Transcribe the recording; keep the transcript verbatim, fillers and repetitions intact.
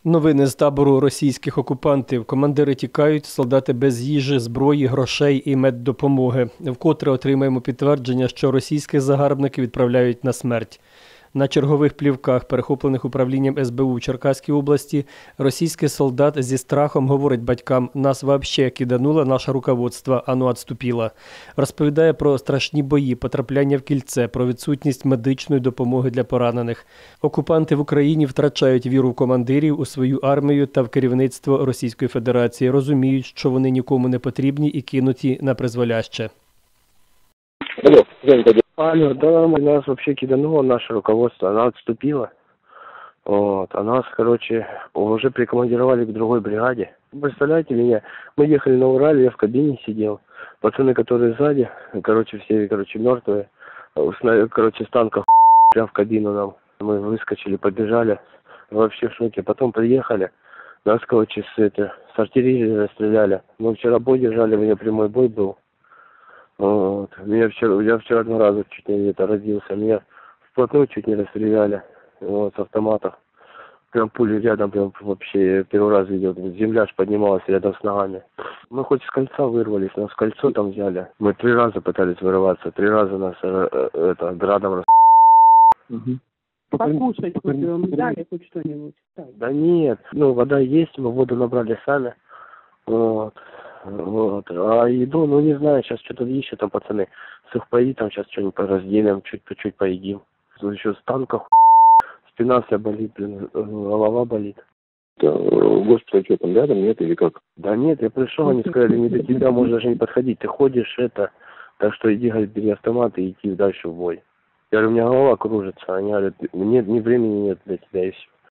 Новини з табору російських окупантів. Командири тікають, солдати без їжі, зброї, грошей і меддопомоги. Вкотре отримаємо підтвердження, що російських загарбників відправляють на смерть. На чергових плівках, перехоплених управлінням ес бе у в Черкаській області, російський солдат зі страхом говорить батькам: «Нас вообще кидануло наше руководство, оно отступило». Розповідає про страшні бої, потрапляння в кільце, про відсутність медичної допомоги для поранених. Окупанти в Україні втрачають віру в командирів, у свою армію та в керівництво Російської Федерації. Розуміють, що вони нікому не потрібні і кинуті на призволяще. Алло, Алло, да, нас вообще кидануло наше руководство, она отступила. Вот, а нас, короче, уже прикомандировали к другой бригаде. Представляете меня, мы ехали на Урале, я в кабине сидел. Пацаны, которые сзади, короче, все, короче, мертвые. Короче, с танков прям в кабину нам. Мы выскочили, побежали, вообще в шоке. Потом приехали, нас, короче, с, это, с артиллерии расстреляли. Мы вчера бой держали, у меня прямой бой был. Вот. Меня вчера, я вчера два раза чуть не это, родился. Меня вплотную чуть не расстреляли. Вот, с автоматов. Прям пули рядом, прям вообще первый раз видел. Земля аж поднималась рядом с ногами. Мы хоть с кольца вырвались, нас кольцо там взяли. Мы три раза пытались вырываться. Три раза нас э, э, это, градом рас... Угу. Покушать хоть вам дали хоть что-нибудь? Да нет, ну вода есть, мы воду набрали сами. Вот. Вот. А еду, ну не знаю, сейчас что-то ищут там пацаны. Сухпаи там сейчас что-нибудь разделим, чуть-чуть поедим. Тут еще с танков спина вся болит, блин, голова болит. Госпиталь что там рядом, нет или как? Да нет, я пришел, они сказали, не до тебя можно даже не подходить, ты ходишь это, так что иди, говорит, бери автомат и иди дальше в бой. Я говорю, у меня голова кружится, они говорят, нет, ни времени нет для тебя и все.